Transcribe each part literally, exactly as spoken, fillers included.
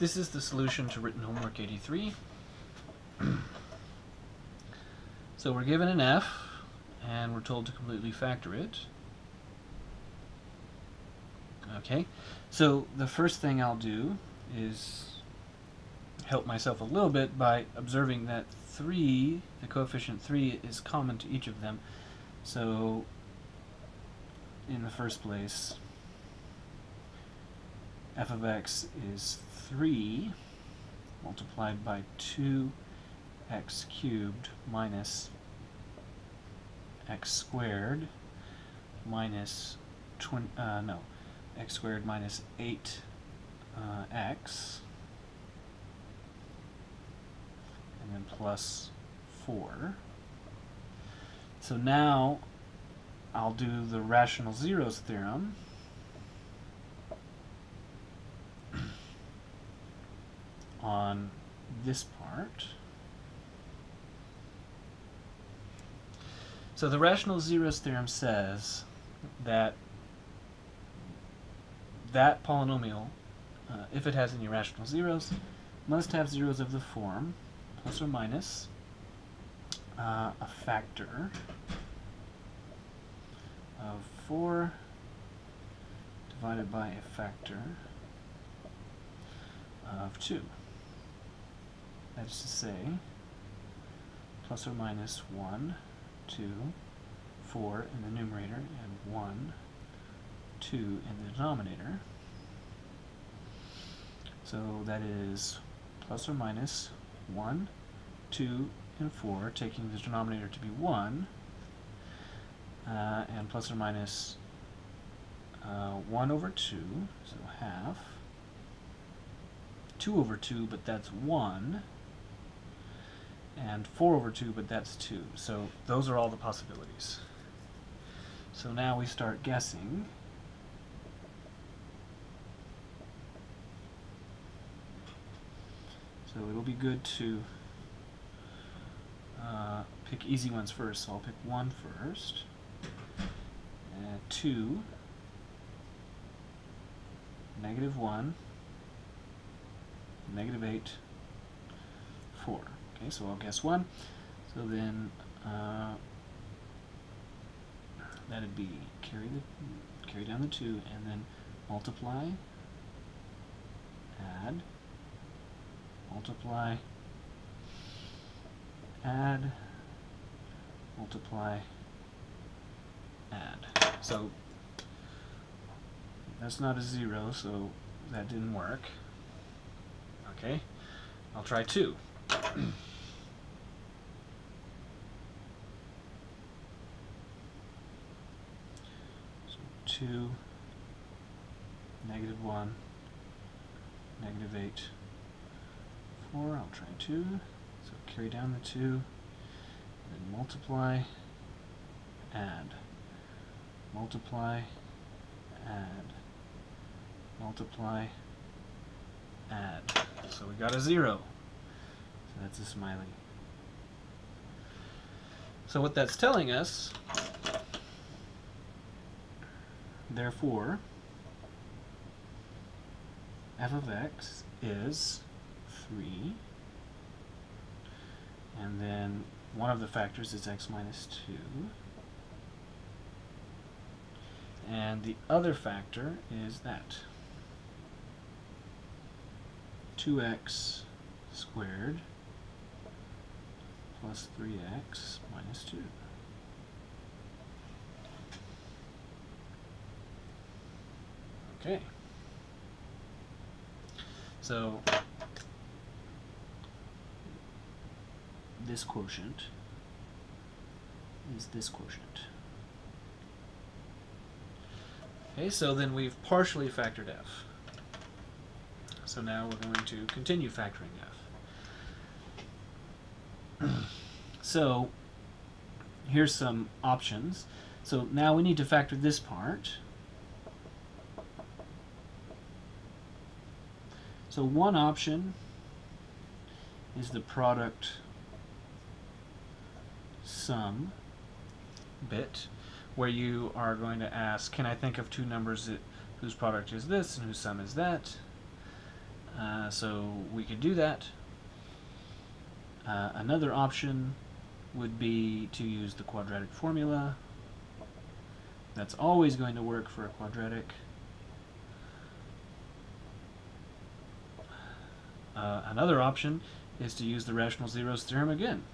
this is the solution to written homework eighty-three. So we're given an f, and we're told to completely factor it. Okay, so the first thing I'll do is help myself a little bit by observing that three, the coefficient three, is common to each of them. So in the first place, f of x is three multiplied by two x cubed minus x squared minus twenty, uh, no, x squared minus eight uh, x, and then plus four. So now I'll do the rational zeros theorem. On this part. So the rational zeros theorem says that that polynomial, uh, if it has any rational zeros, must have zeros of the form plus or minus uh, a factor of four divided by a factor of two. That is to say, plus or minus one, two, four in the numerator, and one, two in the denominator. So that is plus or minus one, two, and four, taking the denominator to be one, uh, and plus or minus uh, one over two, so half, two over two, but that's one, and four over two, but that's two. So those are all the possibilities. So now we start guessing. So it'll be good to uh, pick easy ones first. So I'll pick one first, and two, negative one, negative eight, four. Okay, so I'll guess one. So then uh, that'd be carry the carry down the two, and then multiply, add, multiply, add, multiply, add. So that's not a zero, so that didn't work. Okay, I'll try two. So two, negative one, negative eight, four. I'll try two. So carry down the two, then multiply, add, multiply, add, multiply, add. So we got a zero. So that's a smiley. So what that's telling us, therefore, f of x is three, and then one of the factors is x minus two, and the other factor is that, two x squared plus three x minus two. Okay. So this quotient is this quotient. Okay, so then we've partially factored f. So now we're going to continue factoring f. So here's some options. So now we need to factor this part. So one option is the product sum bit, where you are going to ask, can I think of two numbers that, whose product is this and whose sum is that? Uh, so we could do that. Uh, another option would be to use the quadratic formula. That's always going to work for a quadratic. Uh, another option is to use the rational zeros theorem again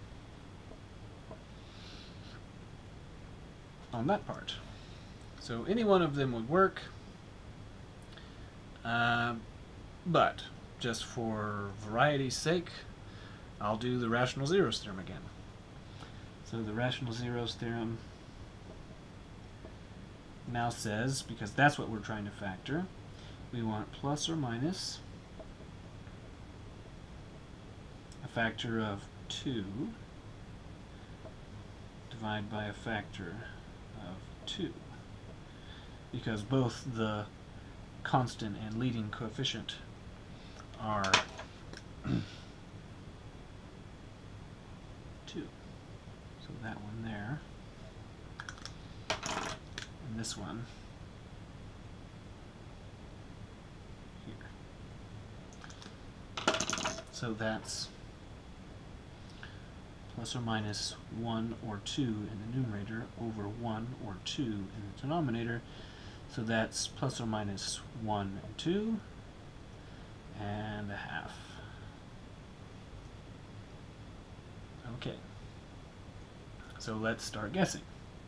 on that part. So any one of them would work, uh, but just for variety's sake, I'll do the rational zeros theorem again. So the rational zeros theorem now says, because that's what we're trying to factor, we want plus or minus a factor of two divided by a factor of two, because both the constant and leading coefficient are two. So that one there, and this one here. So that's plus or minus one or two in the numerator over one or two in the denominator. So that's plus or minus one and two and a half. Okay. So let's start guessing.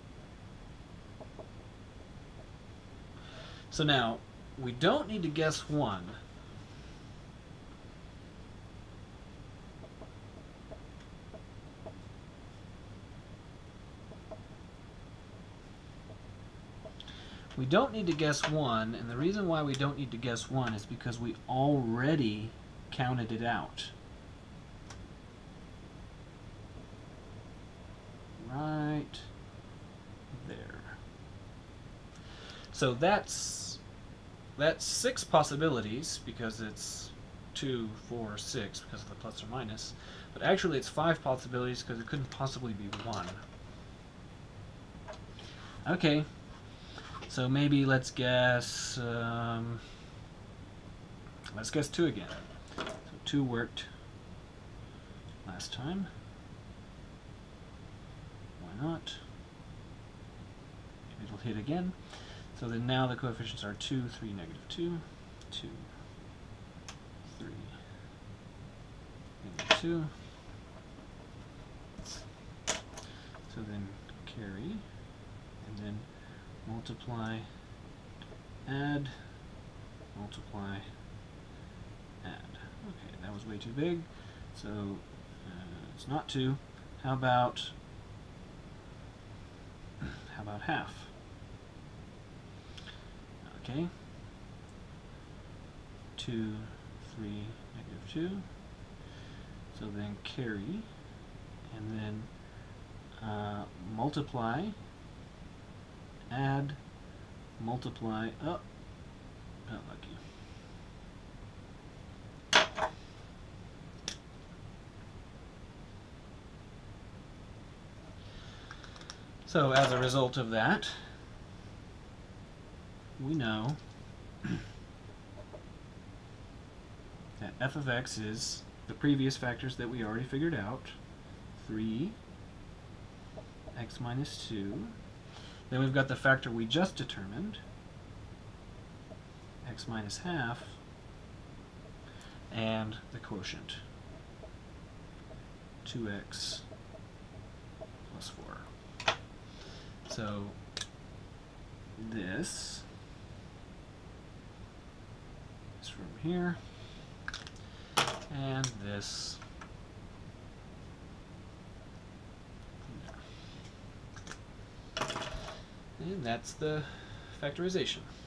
So now, we don't need to guess one. We don't need to guess one, and the reason why we don't need to guess one is because we already counted it out. Right there. So that's that's six possibilities, because it's two, four, six because of the plus or minus. But actually it's five possibilities because it couldn't possibly be one. Okay. So maybe let's guess, um, let's guess two again. So two worked last time. Why not? It'll hit again. So then now the coefficients are two, three, negative two, two, three, negative two. So then carry, and then multiply, add, multiply, add. Okay, that was way too big, so uh, it's not two. How about, how about half? Okay, two, three, negative two. So then carry, and then uh, multiply, add, multiply, oh, not lucky. So as a result of that, we know that f of x is the previous factors that we already figured out, three, x minus two. Then we've got the factor we just determined, x minus half, and the quotient, two x plus four. So this is from here, and this from there. And that's the factorization.